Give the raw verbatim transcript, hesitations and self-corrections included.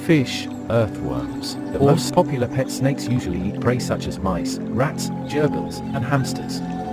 Fish, earthworms. The most popular pet snakes usually eat prey such as mice, rats, gerbils, and hamsters.